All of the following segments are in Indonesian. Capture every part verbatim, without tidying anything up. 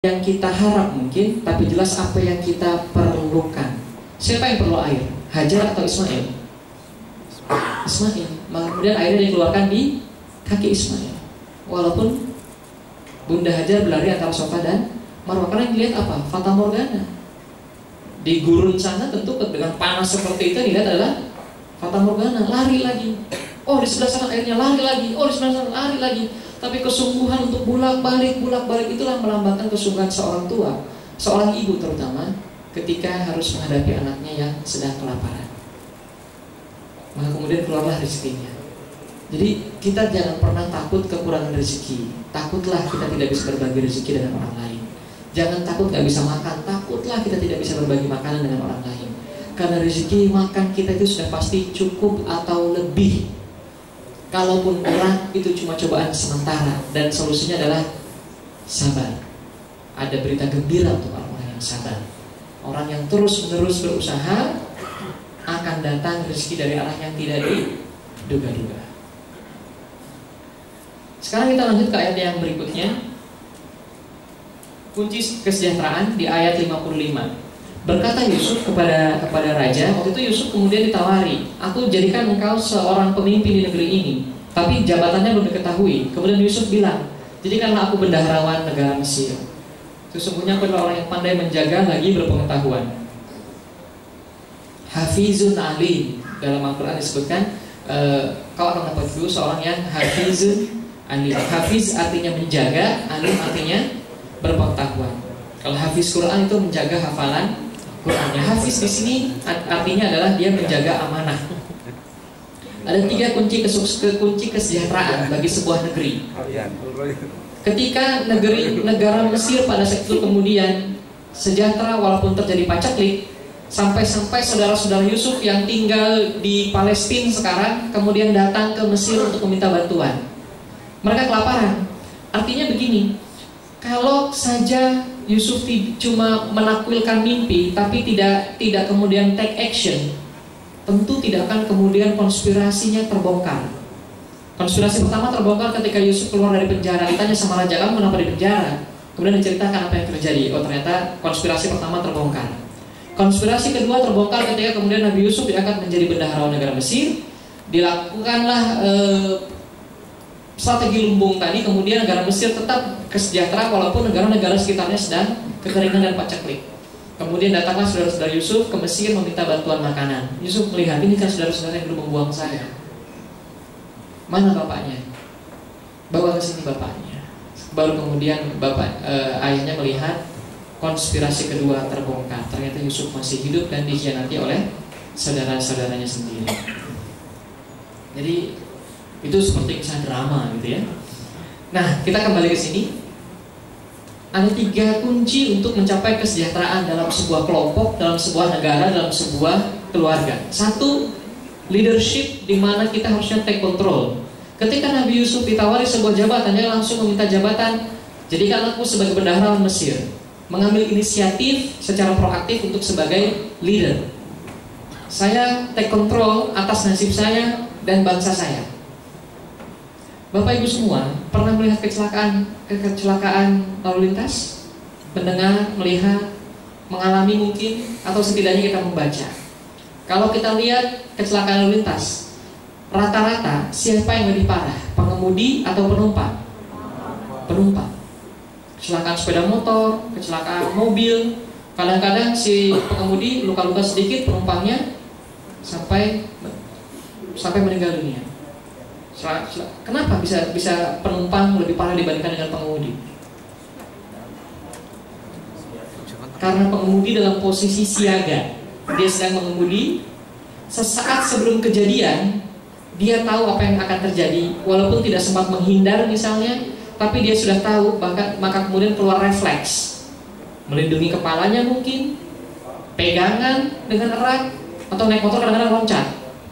yang kita harap mungkin, tapi jelas apa yang kita perlukan. Siapa yang perlu air? Hajar atau Ismail? Ismail. Kemudian airnya dikeluarkan di kaki Ismail. Walaupun Bunda Hajar berlari antara Safa dan Marwah. Karena yang dilihat apa? Fata Morgana. Di gurun sana tentu dengan panas seperti itu dilihat adalah Fata Morgana. Lari lagi. Oh, di sebelah sana airnya, lari lagi. Oh, di sebelah sana lari lagi. Tapi kesungguhan untuk bolak-balik, bolak-balik itulah melambangkan kesungguhan seorang tua, seorang ibu terutama, ketika harus menghadapi anaknya yang sedang kelaparan. Maka kemudian keluarlah rezekinya. Jadi kita jangan pernah takut kekurangan rezeki. Takutlah kita tidak bisa berbagi rezeki dengan orang lain. Jangan takut gak bisa makan. Takutlah kita tidak bisa berbagi makanan dengan orang lain. Karena rezeki makan kita itu sudah pasti cukup atau lebih. Kalaupun kurang, itu cuma cobaan sementara. Dan solusinya adalah sabar. Ada berita gembira untuk orang-orang yang sabar. Orang yang terus-menerus berusaha, akan datang rezeki dari arah yang tidak diduga-duga. Sekarang kita lanjut ke ayat yang berikutnya. Kunci kesejahteraan di ayat lima puluh lima. Berkata Yusuf kepada kepada raja, waktu itu Yusuf kemudian ditawari, aku jadikan engkau seorang pemimpin di negeri ini, tapi jabatannya belum diketahui. Kemudian Yusuf bilang, jadikanlah aku bendaharawan negara Mesir. Sesungguhnya aku adalah orang yang pandai menjaga lagi berpengetahuan. Hafizun alim, dalam Al-Quran disebutkan, e, kau akan dapat dulu seorang yang hafizun alim. Hafiz artinya menjaga, alim artinya berpengetahuan. Kalau hafiz Quran itu menjaga hafalan Qurannya. Hafiz di sini artinya adalah dia menjaga amanah. Ada tiga kunci kunci kesejahteraan bagi sebuah negeri. Ketika negeri negara Mesir pada saat itu kemudian sejahtera walaupun terjadi pacaklik, sampai-sampai saudara-saudara Yusuf yang tinggal di Palestina sekarang kemudian datang ke Mesir untuk meminta bantuan. Mereka kelaparan. Artinya begini, kalau saja Yusuf cuma menakwilkan mimpi tapi tidak tidak kemudian take action, tentu tidak akan kemudian konspirasinya terbongkar. Konspirasi pertama terbongkar ketika Yusuf keluar dari penjara. Ditanya sama raja, kamu kenapa di penjara? Kemudian diceritakan apa yang terjadi. Oh, ternyata konspirasi pertama terbongkar. Konspirasi kedua terbongkar ketika kemudian Nabi Yusuf diangkat menjadi bendaharawan negara Mesir. Dilakukanlah eh, strategi lumbung tadi, kemudian negara Mesir tetap kesejahteraan walaupun negara-negara sekitarnya sedang kekeringan dan pacaklik. Kemudian datanglah saudara-saudara Yusuf ke Mesir meminta bantuan makanan. Yusuf melihat, ini kan saudara-saudara yang dulu membuang saya. Mana bapaknya? Bawa ke sini bapaknya. Baru kemudian bapak eh, ayahnya melihat konspirasi kedua terbongkar. Ternyata Yusuf masih hidup dan dikhianati oleh saudara-saudaranya sendiri. Jadi itu seperti kisah drama gitu ya. Nah, kita kembali ke sini. Ada tiga kunci untuk mencapai kesejahteraan dalam sebuah kelompok, dalam sebuah negara, dalam sebuah keluarga. Satu, leadership, di mana kita harusnya take control. Ketika Nabi Yusuf ditawari sebuah jabatan, dia langsung meminta jabatan, jadikan aku sebagai bendaharawan Mesir. Mengambil inisiatif secara proaktif untuk sebagai leader. Saya take control atas nasib saya dan bangsa saya. Bapak Ibu semua pernah melihat kecelakaan kecelakaan lalu lintas? Mendengar, melihat, mengalami mungkin, atau setidaknya kita membaca. Kalau kita lihat kecelakaan lalu lintas, rata-rata siapa yang lebih parah? Pengemudi atau penumpang? Penumpang. Kecelakaan sepeda motor, kecelakaan mobil, kadang-kadang si pengemudi luka-luka sedikit, penumpangnya sampai sampai meninggal dunia. Kenapa bisa bisa penumpang lebih parah dibandingkan dengan pengemudi? Karena pengemudi dalam posisi siaga. Dia sedang mengemudi, sesaat sebelum kejadian dia tahu apa yang akan terjadi. Walaupun tidak sempat menghindar misalnya, tapi dia sudah tahu, bahkan maka kemudian keluar refleks, melindungi kepalanya mungkin, pegangan dengan erat, atau naik motor kadang-kadang loncat.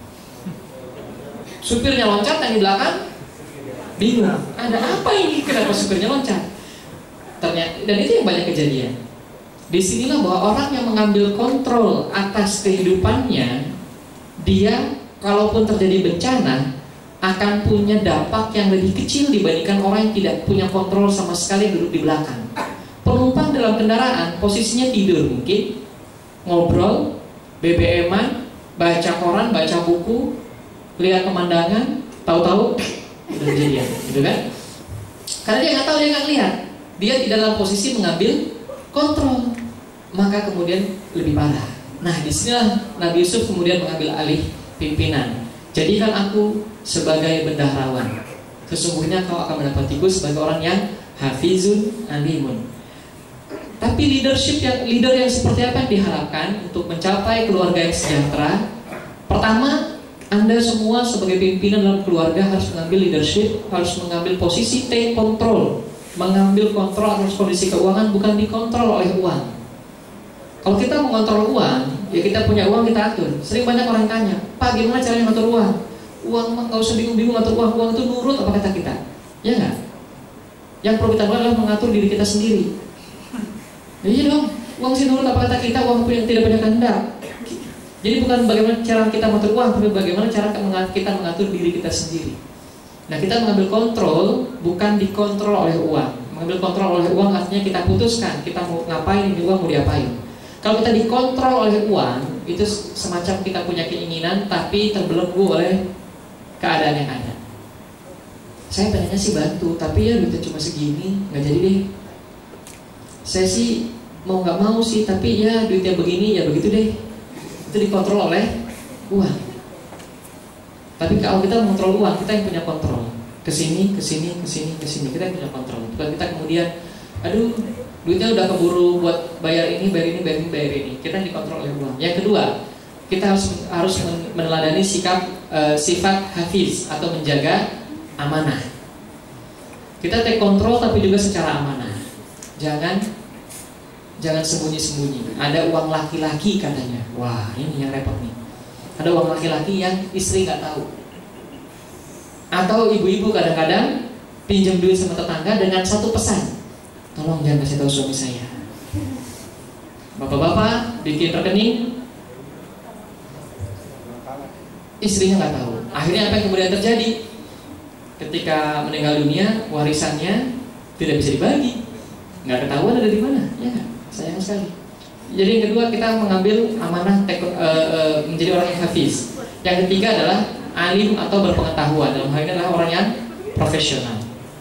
Supirnya loncat, yang di belakang bingung, ada apa ini? Kenapa supirnya loncat? Ternyata, dan itu yang banyak kejadian. Disinilah bahwa orang yang mengambil kontrol atas kehidupannya, dia kalaupun terjadi bencana akan punya dampak yang lebih kecil dibandingkan orang yang tidak punya kontrol sama sekali duduk di belakang. Penumpang dalam kendaraan, posisinya tidur mungkin, ngobrol, B B M-an, baca koran, baca buku, lihat pemandangan, tahu-tahu udah kejadian, gitu kan? Karena dia nggak tahu, dia nggak lihat, dia tidak dalam posisi mengambil kontrol, maka kemudian lebih parah. Nah, disinilah Nabi Yusuf kemudian mengambil alih pimpinan. Jadikan aku sebagai bendaharawan. Sesungguhnya kau akan mendapatiku sebagai orang yang hafizun alimun. Tapi leadership yang leader yang seperti apa yang diharapkan untuk mencapai keluarga yang sejahtera? Pertama, Anda semua sebagai pimpinan dalam keluarga harus mengambil leadership, harus mengambil posisi take control, mengambil kontrol atas kondisi keuangan, bukan dikontrol oleh uang. Kalau kita mengontrol uang, ya kita punya uang kita atur. Sering banyak orang tanya, Pak, gimana caranya ngatur uang? Uang mah nggak usah bingung-bingung ngatur uang, uang itu nurut apa kata kita, ya nggak? Yang perlu kita lakukan adalah mengatur diri kita sendiri. Ya, iya dong, uang sih nurut apa kata kita, uang punya tidak punya kehendak. Jadi bukan bagaimana cara kita mengatur uang, tapi bagaimana cara kita mengatur diri kita sendiri. Nah, kita mengambil kontrol bukan dikontrol oleh uang. Mengambil kontrol oleh uang artinya kita putuskan kita mau ngapain, ini uang mau diapain. Kalau kita dikontrol oleh uang, itu semacam kita punya keinginan tapi terbelenggu oleh keadaan yang ada. Saya pengennya sih bantu, tapi ya duitnya cuma segini, nggak jadi deh. Saya sih mau nggak mau sih, tapi ya duitnya begini, ya begitu deh. Itu dikontrol oleh uang. Tapi kalau kita mengontrol uang, kita yang punya kontrol. Kesini, kesini, kesini, kesini, kita yang punya kontrol. Bukan kita kemudian, aduh, duitnya udah keburu buat bayar ini, bayar ini, bayar ini, bayar ini. Kita yang dikontrol oleh uang. Yang kedua, kita harus harus meneladani sikap uh, sifat hafiz atau menjaga amanah. Kita take control tapi juga secara amanah. Jangan jangan sembunyi-sembunyi. Ada uang laki-laki katanya. Wah, ini yang repot nih. Ada uang laki-laki yang istri nggak tahu. Atau ibu-ibu kadang-kadang pinjam duit sama tetangga dengan satu pesan. Tolong jangan kasih tahu suami saya. Bapak-bapak bikin rekening, istrinya nggak tahu. Akhirnya apa yang kemudian terjadi? Ketika meninggal dunia, warisannya tidak bisa dibagi, nggak ketahuan ada di mana, ya kan? Sayang sekali. Jadi yang kedua, kita mengambil amanah teko, e, e, menjadi orang yang hafiz. Yang ketiga adalah alim atau berpengetahuan. Dalam hal ini adalah orang yang profesional.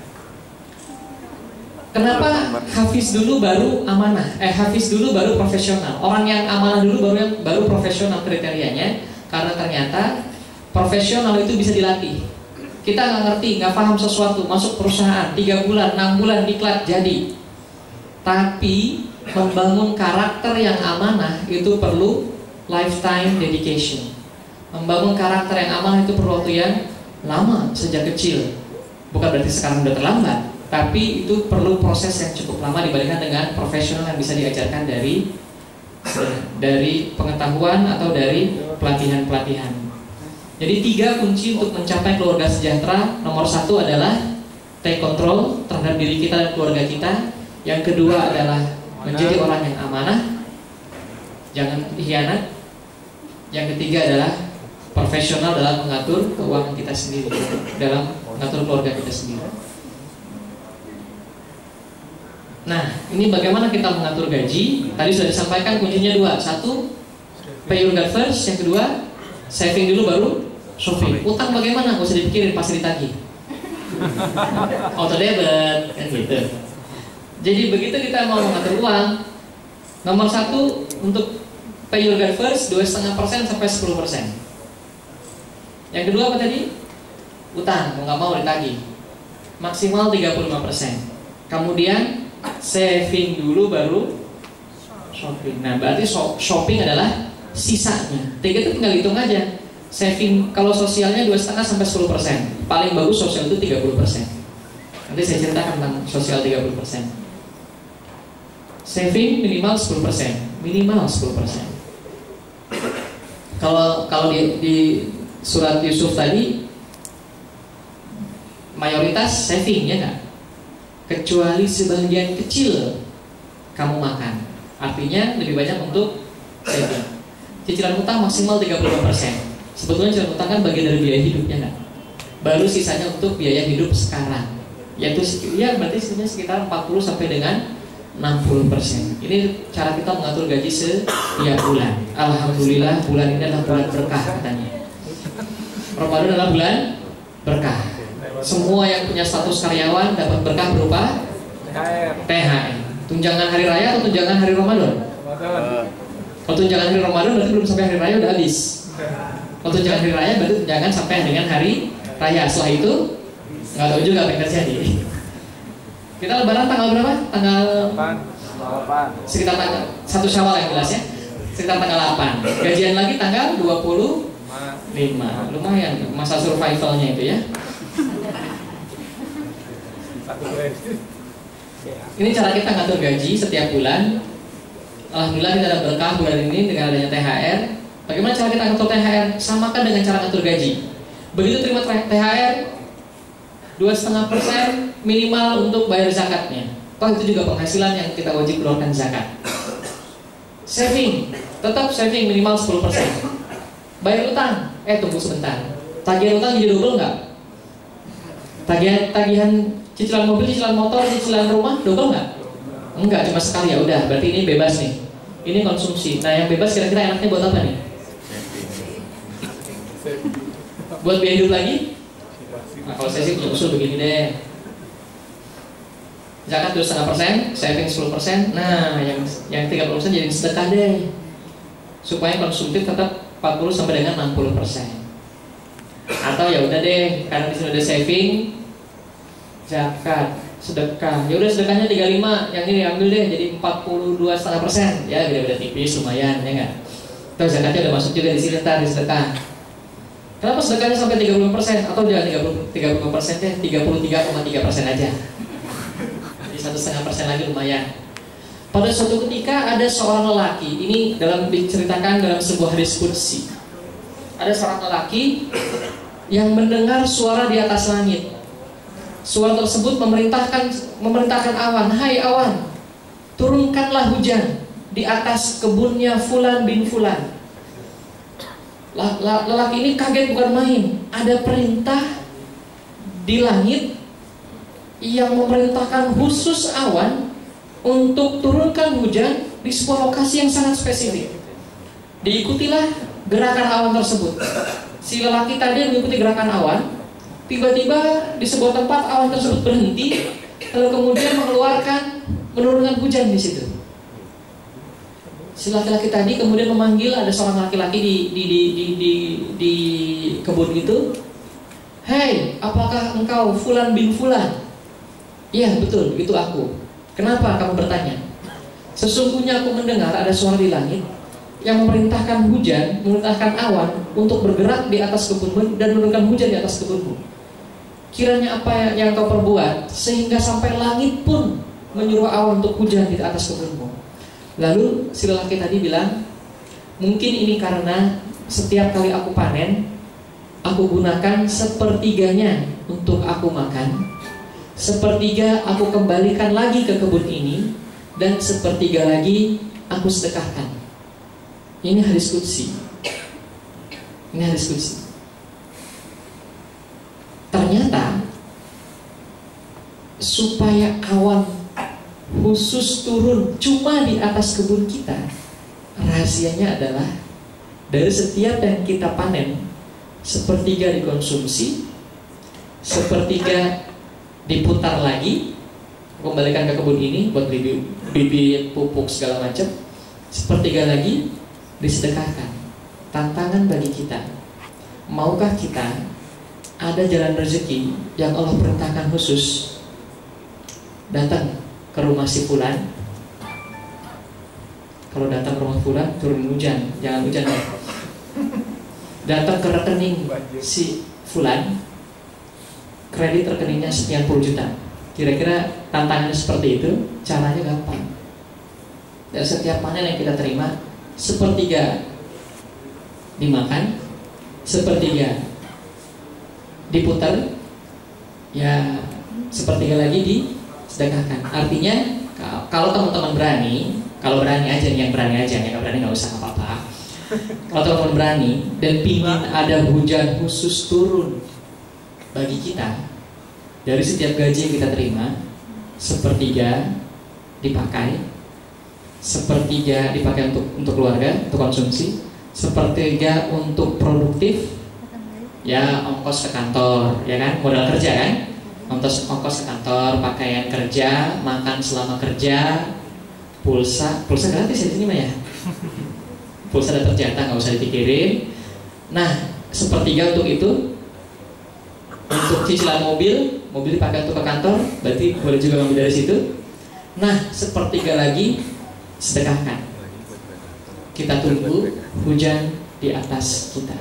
Kenapa hafiz dulu baru amanah? Eh hafiz dulu baru profesional. Orang yang amanah dulu baru yang baru profesional kriterianya. Karena ternyata profesional itu bisa dilatih. Kita nggak ngerti, nggak paham sesuatu, masuk perusahaan tiga bulan, enam bulan diklat jadi. Tapi membangun karakter yang amanah itu perlu lifetime dedication. Membangun karakter yang amanah itu perlu waktu yang lama sejak kecil. Bukan berarti sekarang udah terlambat. Tapi itu perlu proses yang cukup lama dibandingkan dengan profesional yang bisa diajarkan dari dari pengetahuan atau dari pelatihan-pelatihan. Jadi tiga kunci untuk mencapai keluarga sejahtera. Nomor satu adalah take control terhadap diri kita dan keluarga kita. Yang kedua adalah menjadi orang yang amanah, jangan hianat. Yang ketiga adalah profesional dalam mengatur keuangan kita sendiri, dalam mengatur keluarga kita sendiri. Nah, ini bagaimana kita mengatur gaji. Tadi sudah disampaikan kuncinya dua. Satu, pay your God first. Yang kedua, saving dulu baru shopping. Utang bagaimana? Gak usah dipikirin, pasti ditagih. Auto debit, kan gitu. Jadi begitu kita mau mengatur uang, nomor satu untuk pay your God first, dua koma lima persen sampai sepuluh persen. Yang kedua apa tadi? Utang, mau nggak mau ditagih. Maksimal tiga puluh lima persen. Kemudian saving dulu baru shopping. Nah, berarti shopping adalah sisanya. Tiga itu tinggal hitung aja. Saving kalau sosialnya dua koma lima sampai sepuluh persen. Paling bagus sosial itu tiga puluh persen. Nanti saya ceritakan tentang sosial tiga puluh persen. Saving minimal sepuluh persen. Minimal sepuluh persen. Kalau kalau di, di surat Yusuf tadi mayoritas saving, ya kan? Kecuali sebagian kecil kamu makan. Artinya lebih banyak untuk saving. Cicilan utang maksimal tiga puluh lima persen. Sebetulnya cicilan utang kan bagian dari biaya hidup, ya kan? Baru sisanya untuk biaya hidup sekarang. Yaitu ya berarti sebenarnya sekitar empat puluh sampai dengan enam puluh persen. Ini cara kita mengatur gaji setiap bulan. Alhamdulillah bulan ini adalah bulan berkah katanya. Ramadan adalah bulan berkah. Semua yang punya status karyawan dapat berkah berupa T H R. Tunjangan hari raya atau tunjangan hari Ramadan? Kalau tunjangan hari Ramadan berarti belum sampai hari raya udah habis. Kalau tunjangan hari raya berarti tunjangan sampai dengan hari raya. Setelah itu nggak tahu juga apa yang terjadi. Kita lebaran tanggal berapa? Tanggal delapan. Sekitar tanggal satu Syawal yang jelas ya. Sekitar tanggal delapan. Gajian lagi tanggal dua puluh lima. Lumayan masa survivalnya itu ya. Ini cara kita ngatur gaji setiap bulan. Alhamdulillah kita ada berkah bulan ini dengan adanya T H R. Bagaimana cara kita ngatur T H R? Samakan dengan cara ngatur gaji. Begitu terima T H R, dua koma lima persen minimal untuk bayar zakatnya. Toh itu juga penghasilan yang kita wajib keluarkan zakat. Saving, tetap saving minimal sepuluh persen. Bayar utang, eh tunggu sebentar. Tagihan utang jadi double nggak? Tagihan, tagihan cicilan mobil, cicilan motor, cicilan rumah double nggak? Enggak, cuma sekali ya udah. Berarti ini bebas nih. Ini konsumsi. Nah yang bebas kira-kira enaknya buat apa nih? Buat biaya hidup lagi? Nah, kalau saya sih usul begini deh. Zakat dua koma lima persen, saving sepuluh persen. Nah, yang yang tiga puluh persen jadi sedekah deh. Supaya konsumtif tetap empat puluh sampai dengan enam puluh persen. Atau ya udah deh, karena di sini udah saving, zakat, sedekah. Ya udah sedekahnya tiga puluh lima, yang ini ambil deh jadi empat puluh dua koma lima persen. Ya beda-beda tipis lumayan ya enggak? Terus zakatnya udah masuk juga di sini ntar di sedekah. Kenapa sedekahnya sampai tiga puluh persen atau jangan tiga puluh persen deh, tiga puluh tiga koma tiga persen aja. Jadi satu koma lima persen lagi lumayan. Pada suatu ketika ada seorang lelaki, ini dalam diceritakan dalam sebuah diskusi. Ada seorang lelaki yang mendengar suara di atas langit. Suara tersebut memerintahkan memerintahkan awan, "Hai awan, turunkanlah hujan di atas kebunnya Fulan bin Fulan." Lelaki ini kaget bukan main. Ada perintah di langit yang memerintahkan khusus awan untuk turunkan hujan di sebuah lokasi yang sangat spesifik. Diikutilah gerakan awan tersebut. Si lelaki tadi mengikuti gerakan awan. Tiba-tiba di sebuah tempat awan tersebut berhenti, lalu kemudian mengeluarkan menurunkan hujan di situ. Si laki-laki tadi kemudian memanggil, ada seorang laki-laki di di di di di, di kebun itu. "Hei, apakah engkau Fulan bin Fulan?" "Iya, betul, itu aku." "Kenapa kamu bertanya?" "Sesungguhnya aku mendengar ada suara di langit yang memerintahkan hujan, memerintahkan awan untuk bergerak di atas kebunmu dan menurunkan hujan di atas kebunmu. Kiranya apa yang kau perbuat sehingga sampai langit pun menyuruh awan untuk hujan di atas kebunmu." Lalu si lelaki tadi bilang, "Mungkin ini karena setiap kali aku panen, aku gunakan sepertiganya untuk aku makan, sepertiga aku kembalikan lagi ke kebun ini, dan sepertiga lagi aku sedekahkan." Ini hadis qudsi. Ini hadis qudsi. Ternyata supaya awan khusus turun cuma di atas kebun kita, rahasianya adalah dari setiap yang kita panen, sepertiga dikonsumsi, sepertiga diputar lagi, kembalikan ke kebun ini buat bibit, bibit pupuk segala macam, sepertiga lagi disedekahkan. Tantangan bagi kita, maukah kita ada jalan rezeki yang Allah perintahkan khusus, datang ke rumah si Fulan. Kalau datang ke rumah Fulan turun hujan, jangan hujan ya. Datang ke rekening si Fulan, kredit rekeningnya sekian puluh juta. Kira-kira tantangannya seperti itu, caranya gampang. Dan setiap panen yang kita terima, sepertiga dimakan, sepertiga diputar, ya sepertiga lagi disedekahkan. Artinya kalau teman-teman berani, kalau berani aja nih, yang berani aja, yang nggak berani nggak usah apa-apa. Kalau teman-teman berani dan pingin ada hujan khusus turun bagi kita dari setiap gaji yang kita terima, sepertiga dipakai, sepertiga dipakai untuk untuk keluarga, untuk konsumsi, sepertiga untuk produktif, ya ongkos ke kantor, ya kan, modal kerja kan, ongkos ongkos ke kantor, pakaian kerja, makan selama kerja, pulsa, pulsa gratis ya di sini mah ya, pulsa udah terjatah nggak usah dipikirin. Nah, sepertiga untuk itu, untuk cicilan mobil, mobil dipakai untuk ke kantor, berarti boleh juga ngambil dari situ. Nah, sepertiga lagi sedekahkan. Kita tunggu hujan di atas kita.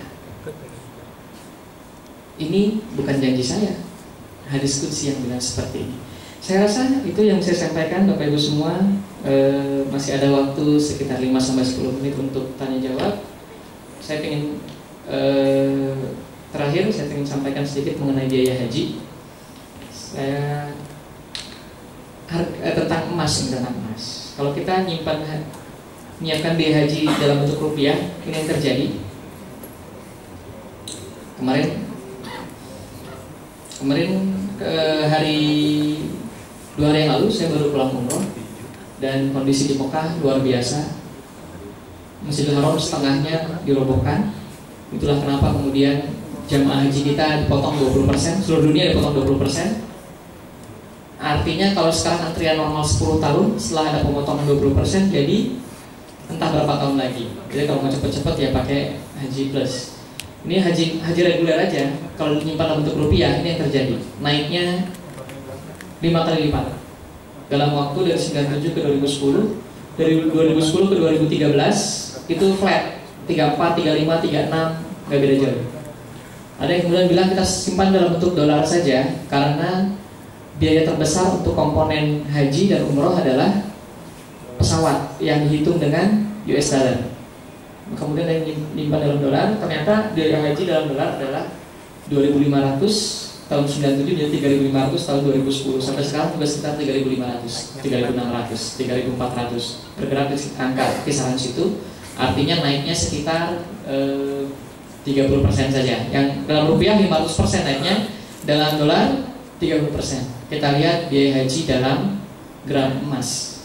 Ini bukan janji saya, hadis qudsi yang bilang seperti ini. Saya rasa itu yang saya sampaikan Bapak Ibu semua. e, Masih ada waktu sekitar lima sampai sepuluh menit untuk tanya jawab. Saya ingin e, terakhir saya ingin sampaikan sedikit mengenai biaya haji. Saya harga, eh, tentang emas, tentang emas. Kalau kita nyimpan menyiapkan biaya haji dalam bentuk rupiah, ini yang terjadi. Kemarin kemarin ke hari dua hari yang lalu saya baru pulang umroh dan kondisi di Mekah luar biasa. Masjidil Haram setengahnya dirobohkan. Itulah kenapa kemudian jamaah haji kita dipotong dua puluh persen, seluruh dunia dipotong dua puluh persen. Artinya kalau sekarang antrian normal sepuluh tahun, setelah ada pemotongan dua puluh persen, jadi entah berapa tahun lagi. Jadi kalau mau cepet-cepet ya pakai haji plus. Ini haji haji reguler aja. Kalau menyimpan dalam bentuk rupiah, ini yang terjadi. Naiknya lima kali lipat dalam waktu dari sembilan puluh tujuh ke dua ribu sepuluh. Dari dua ribu sepuluh ke dua ribu tiga belas itu flat, tiga puluh empat, tiga puluh lima, tiga puluh enam, nggak beda jauh. Ada yang kemudian bilang kita simpan dalam bentuk dolar saja karena biaya terbesar untuk komponen haji dan umroh adalah pesawat yang dihitung dengan U S dollar. Kemudian yang disimpan dalam dolar, ternyata biaya haji dalam dolar adalah dua ribu lima ratus tahun sembilan puluh tujuh jadi tiga ribu lima ratus tahun dua ribu sepuluh. Sampai sekarang juga sekitar tiga ribu lima ratus, tiga ribu enam ratus, tiga ribu empat ratus. Bergerak di angka kisaran situ. Artinya naiknya sekitar eh, tiga puluh persen saja. Yang dalam rupiah lima ratus persen naiknya, dalam dolar tiga puluh persen. Kita lihat biaya haji dalam gram emas.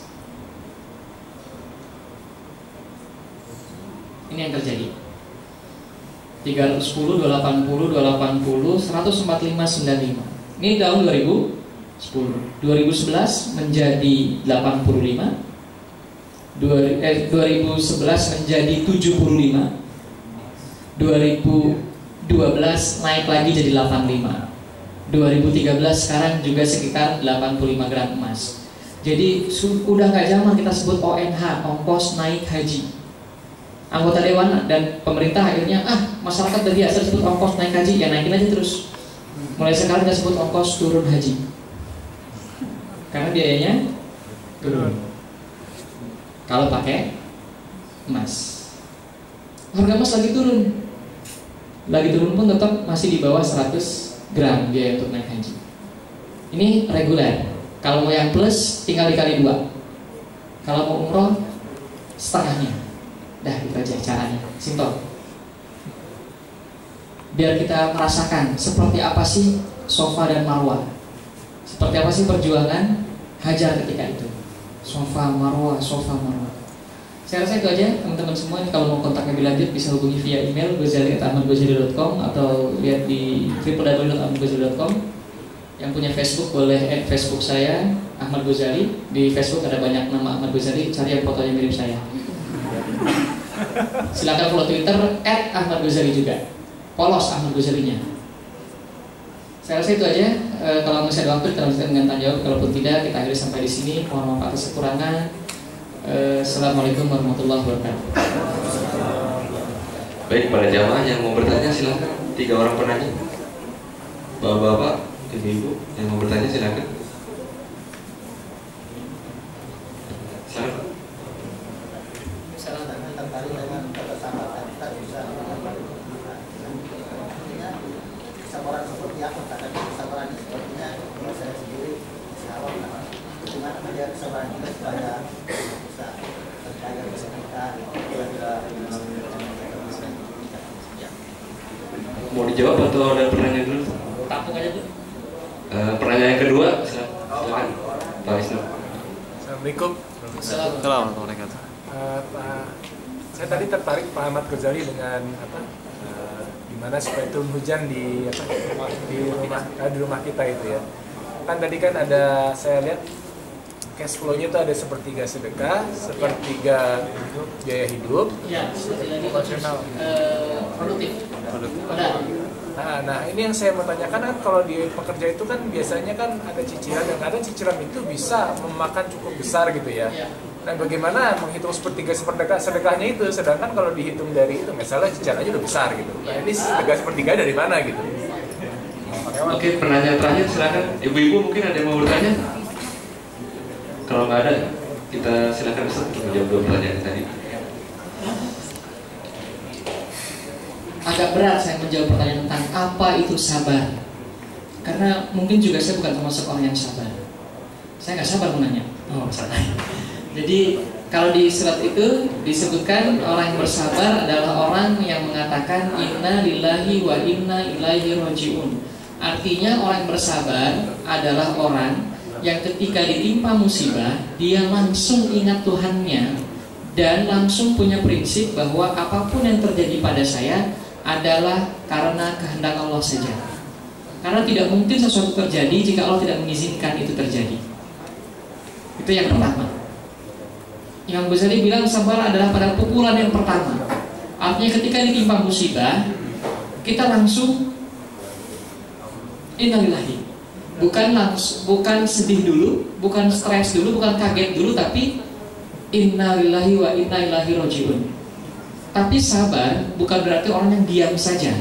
Ini yang terjadi. tiga ratus sepuluh, dua ratus delapan puluh, dua ratus delapan puluh, seratus empat puluh lima, sembilan puluh lima. Ini tahun dua ribu sepuluh. dua ribu sebelas menjadi delapan puluh lima. dua ribu sebelas menjadi tujuh puluh lima. dua ribu dua belas naik lagi jadi delapan puluh lima. dua ribu tiga belas sekarang juga sekitar delapan puluh lima gram emas. Jadi udah nggak zaman kita sebut O N H, ongkos naik haji. Anggota dewan dan pemerintah akhirnya ah masyarakat udah biasa disebut ongkos naik haji, ya naikin aja terus. Mulai sekarang kita sebut ongkos turun haji karena biayanya turun kalau pakai emas. Harga emas lagi turun, lagi turun pun tetap masih di bawah seratus gram biaya untuk naik haji. Ini reguler. Kalau mau yang plus tinggal dikali dua. Kalau mau umroh setengahnya. Dah itu aja caranya, simpel. Biar kita merasakan seperti apa sih Safa dan Marwah, seperti apa sih perjuangan Hajar ketika itu. Safa Marwah, Safa Marwah. Saya rasa itu aja teman-teman semua. Kalau mau kontak lebih lanjut bisa hubungi via email gozali at ahmad gozali dot com atau lihat di w w w dot ahmad gozali dot com. Yang punya Facebook boleh add Facebook saya Ahmad Gozali. Di Facebook ada banyak nama Ahmad Gozali, cari yang fotonya mirip saya. Silakan follow Twitter at Ahmad Gozali juga. Polos Ahmad Gozalinya. Saya rasa itu aja. E, kalau masih ada waktu kita lanjutkan dengan tanya jawab. Kalaupun tidak kita akhiri sampai di sini. Mohon maaf atas kekurangan. E, Assalamualaikum warahmatullahi wabarakatuh. Baik, para jamaah yang mau bertanya silakan. Tiga orang penanya. Bapak-bapak, ibu-ibu yang mau bertanya silakan. Silakan. Kesabaran seperti apa? Katakan kesabaran sepertinya kalau saya sendiri salah. Bagaimana menjaga kesabaran kita supaya bisa terjaga keselamatan? Mau dijawab atau ada pertanyaan dulu? Tampung aja tuh. Uh, pertanyaan yang kedua, silakan Pak Wisnu. Assalamualaikum. Assalamualaikum. Uh, Pak, saya tadi tertarik Pak Ahmad Ghazali dengan apa? Uh, gimana supaya turun hujan di apa? Di rumah uh, di rumah kita itu ya. Kan tadi kan ada saya lihat cash flow-nya itu ada sepertiga sedekah, sepertiga biaya hidup, ya, proporsional, uh, produktif. Nah, nah ini yang saya mau tanyakan kan, kalau di pekerja itu kan biasanya kan ada cicilan, dan ada cicilan itu bisa memakan cukup besar gitu ya. Nah bagaimana menghitung sepertiga sepertiga sedekahnya itu, sedangkan kalau dihitung dari itu misalnya cicilannya udah besar gitu. Nah ini sedekah sepertiga dari mana gitu? Oke, pertanyaan terakhir silakan. Ibu-ibu mungkin ada yang mau bertanya? Kalau nggak ada, kita silakan Ustaz untuk menjawab dua pertanyaan tadi. Agak berat saya menjawab pertanyaan tentang apa itu sabar, karena mungkin juga saya bukan termasuk orang yang sabar. Saya nggak sabar menanya. Oh, salah. Jadi kalau di surat itu disebutkan orang yang bersabar adalah orang yang mengatakan inna lillahi wa inna ilaihi rajiun. Artinya orang yang bersabar adalah orang yang ketika ditimpa musibah dia langsung ingat Tuhannya dan langsung punya prinsip bahwa apapun yang terjadi pada saya adalah karena kehendak Allah saja. Karena tidak mungkin sesuatu terjadi jika Allah tidak mengizinkan itu terjadi. Itu yang pertama. Imam Ghazali bilang sabar adalah pada pukulan yang pertama. Artinya ketika ditimpa musibah, kita langsung innalillahi. Bukan langsung, bukan sedih dulu, bukan stres dulu, bukan kaget dulu, tapi innalillahi wa inna ilaihi rajiun. Tapi sabar bukan berarti orang yang diam saja.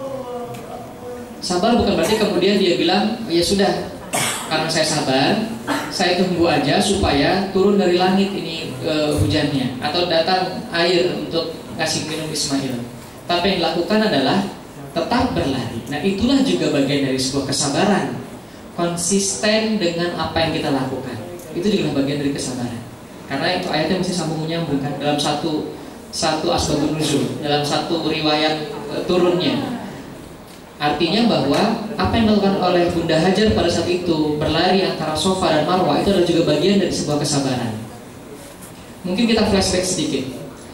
Sabar bukan berarti kemudian dia bilang, ya sudah, karena saya sabar, saya tunggu aja supaya turun dari langit ini e, hujannya, atau datang air untuk ngasih minum Ismail. Tapi yang dilakukan adalah tetap berlari. Nah itulah juga bagian dari sebuah kesabaran, konsisten dengan apa yang kita lakukan. Itu juga bagian dari kesabaran. Karena itu ayatnya mesti sambung menyambung kan, dalam satu satu asbabun nuzul, dalam satu riwayat e, turunnya. Artinya bahwa apa yang dilakukan oleh Bunda Hajar pada saat itu, berlari antara Safa dan Marwah, itu adalah juga bagian dari sebuah kesabaran. Mungkin kita flashback sedikit.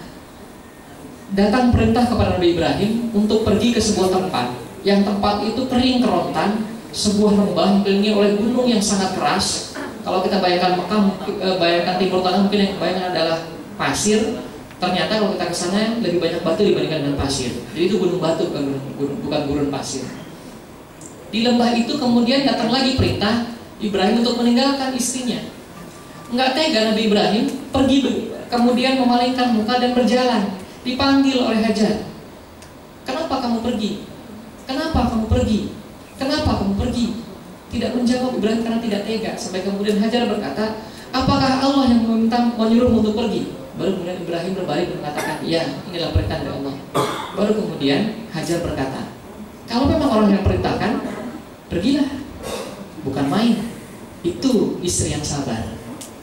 Datang perintah kepada Nabi Ibrahim untuk pergi ke sebuah tempat, yang tempat itu kering kerontang, sebuah lembah dikelilingi oleh gunung yang sangat keras. Kalau kita bayangkan Mekah, bayangkan Timur Tengah, mungkin yang bayangkan adalah pasir. Ternyata kalau kita ke sana lebih banyak batu dibandingkan dengan pasir. Jadi itu gunung batu, bukan gunung, bukan gurun pasir. Di lembah itu kemudian datang lagi perintah Ibrahim untuk meninggalkan istrinya. Enggak tega Nabi Ibrahim pergi, kemudian memalingkan muka dan berjalan. Dipanggil oleh Hajar. Kenapa kamu pergi? Kenapa kamu pergi? Kenapa kamu pergi? Tidak menjawab Ibrahim karena tidak tega. Sampai kemudian Hajar berkata, apakah Allah yang meminta menyuruhmu untuk pergi? Baru kemudian Ibrahim berbalik dan mengatakan, iya, inilah perintah dari Allah. Baru kemudian Hajar berkata, kalau memang orang yang perintahkan, pergilah, bukan main. Itu istri yang sabar.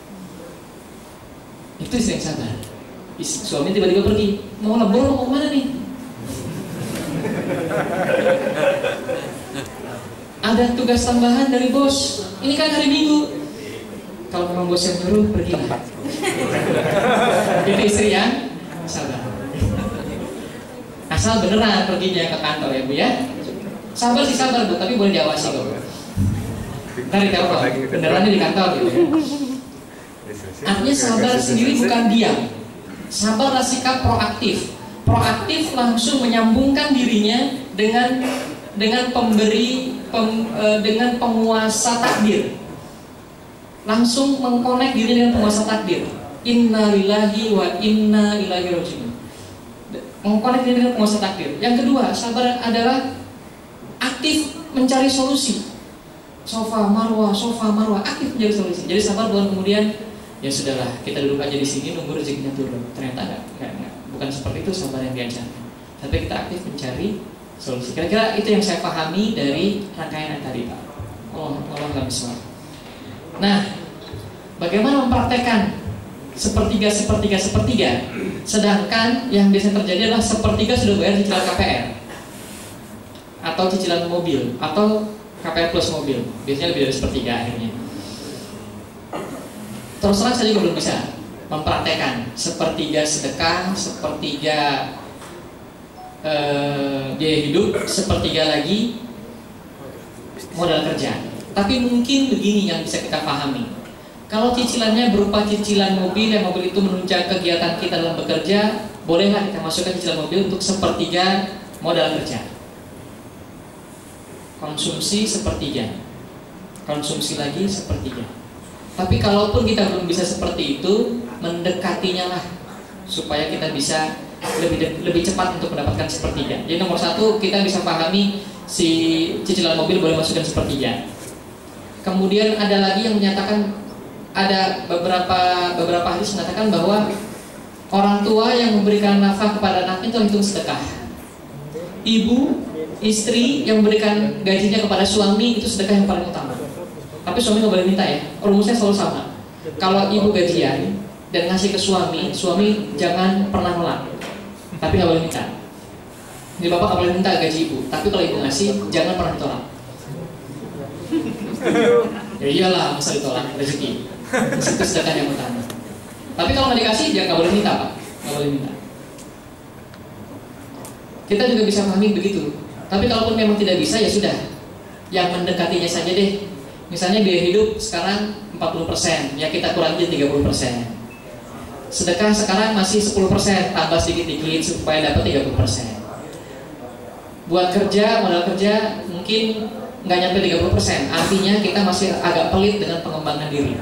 Itu istri yang sabar. Istri, suami tiba-tiba pergi, mau lembur, mau kemana nih? Ada tugas tambahan dari bos. Ini kan hari Minggu. Kalau memang bos yang nyuruh, pergilah. Itu istri yang sabar. Asal beneran perginya ke kantor ya Bu ya. Sabar sih sabar Bu, tapi boleh diawasi kok. Ntar ditelepon, benerannya di kantor gitu ya. Artinya sabar sendiri bukan diam. Sabar adalah sikap proaktif. Proaktif langsung menyambungkan dirinya dengan dengan pemberi pem, e, dengan penguasa takdir. Langsung mengkonek diri dengan penguasa takdir. Inna lillahi wa inna ilaihi rajiun. Mengkonek diri dengan penguasa takdir. Yang kedua, sabar adalah aktif mencari solusi. Sofa marwah, sofa marwah, aktif mencari solusi. Jadi sabar bukan kemudian ya sudahlah, kita duduk aja di sini nunggu rezekinya turun. Ternyata enggak, enggak, enggak. Bukan seperti itu sabar yang diajarkan. Tapi kita aktif mencari solusi. Kira-kira itu yang saya pahami dari rangkaian yang tadi Pak. Allah Allah nggak bisa. Nah, bagaimana mempraktekkan sepertiga, sepertiga, sepertiga? Sedangkan yang biasa terjadi adalah sepertiga sudah bayar cicilan K P R atau cicilan mobil atau K P R plus mobil. Biasanya lebih dari sepertiga akhirnya. terus terang saya juga belum bisa mempraktekkan sepertiga sedekah, sepertiga eh, biaya hidup, sepertiga lagi modal kerja. Tapi mungkin begini yang bisa kita pahami. Kalau cicilannya berupa cicilan mobil, yang mobil itu menunjang kegiatan kita dalam bekerja, bolehlah kita masukkan cicilan mobil untuk sepertiga modal kerja. Konsumsi sepertiga, konsumsi lagi sepertiga. Tapi kalaupun kita belum bisa seperti itu, mendekatinya lah supaya kita bisa lebih lebih cepat untuk mendapatkan sepertiga. Jadi nomor satu, kita bisa pahami si cicilan mobil boleh masukkan sepertiga. Kemudian ada lagi yang menyatakan, ada beberapa beberapa hadis mengatakan bahwa orang tua yang memberikan nafkah kepada anaknya itu hitung sedekah. Ibu, istri yang memberikan gajinya kepada suami itu sedekah yang paling utama. Tapi suami nggak boleh minta ya. Rumusnya selalu sama. Kalau ibu gajian dan ngasih ke suami, suami jangan pernah nolak. Tapi nggak boleh minta. Jadi bapak nggak boleh minta gaji ibu. Tapi kalau ibu ngasih, jangan pernah ditolak. Ya iyalah, masa ditolak rezeki. Itu sedekah yang utama. Tapi kalau nggak dikasih, jangan nggak boleh minta pak, nggak boleh minta. Kita juga bisa pahami begitu. Tapi kalaupun memang tidak bisa, ya sudah. Yang mendekatinya saja deh. Misalnya biaya hidup sekarang empat puluh persen, ya kita kurangi tiga puluh persen. Sedekah sekarang masih sepuluh persen, tambah sedikit-sedikit supaya dapat tiga puluh persen. Buat kerja, modal kerja mungkin nggak nyampe tiga puluh persen, artinya kita masih agak pelit dengan pengembangan diri.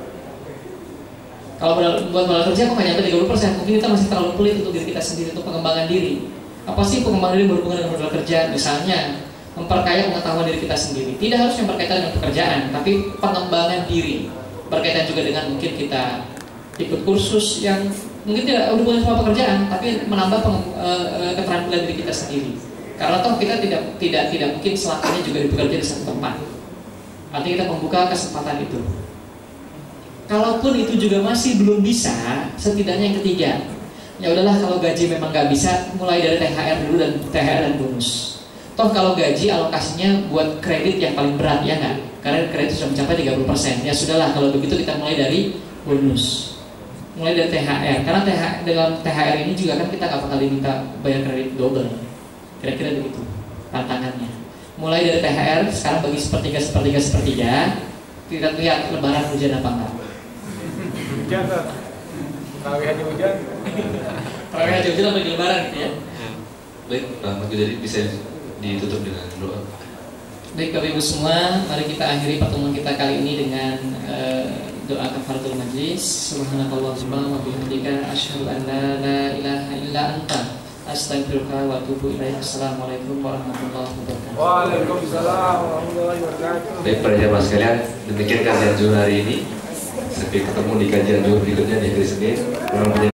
Kalau buat modal kerja kok nggak nyampe tiga puluh persen, mungkin kita masih terlalu pelit untuk diri kita sendiri, untuk pengembangan diri. Apa sih pengembangan diri berhubungan dengan modal kerja? Misalnya memperkaya pengetahuan diri kita sendiri. Tidak harus yang berkaitan dengan pekerjaan, tapi pengembangan diri. Berkaitan juga dengan mungkin kita ikut kursus yang mungkin tidak berhubungan sama pekerjaan, tapi menambah uh, keterampilan diri kita sendiri. Karena toh kita tidak tidak tidak mungkin selamanya juga bekerja di satu tempat. Artinya kita membuka kesempatan itu. Kalaupun itu juga masih belum bisa, setidaknya yang ketiga, ya udahlah kalau gaji memang nggak bisa, mulai dari T H R dulu dan T H R dan bonus. Toh kalau gaji alokasinya buat kredit yang paling berat ya nggak? Karena kredit sudah mencapai tiga puluh persen. Ya sudahlah kalau begitu kita mulai dari bonus, mulai dari T H R. Karena T H R, dalam T H R ini juga kan kita nggak bakal diminta bayar kredit double. Kira-kira begitu tantangannya. Mulai dari T H R sekarang bagi sepertiga sepertiga sepertiga, kita lihat lebaran hujan apa enggak? Hujan lah. Tarawih aja hujan. Tarawih aja hujan sampai di lebaran gitu ya. Baik, Pak Ahmad Ghazali bisa ditutup dengan doa. Baik Bapak Ibu semua, mari kita akhiri pertemuan kita kali ini dengan uh, doa kafaratul majlis. Subhanakallahumma wa bihamdika asyhadu an la ilaha illa anta astaghfiruka wa atubu ilaik. Assalamualaikum warahmatullahi wabarakatuh. Waalaikumsalam warahmatullahi wabarakatuh. Baik para jamaah sekalian, demikian kajian zuhur hari ini. Sampai ketemu di kajian zuhur berikutnya di hari Senin.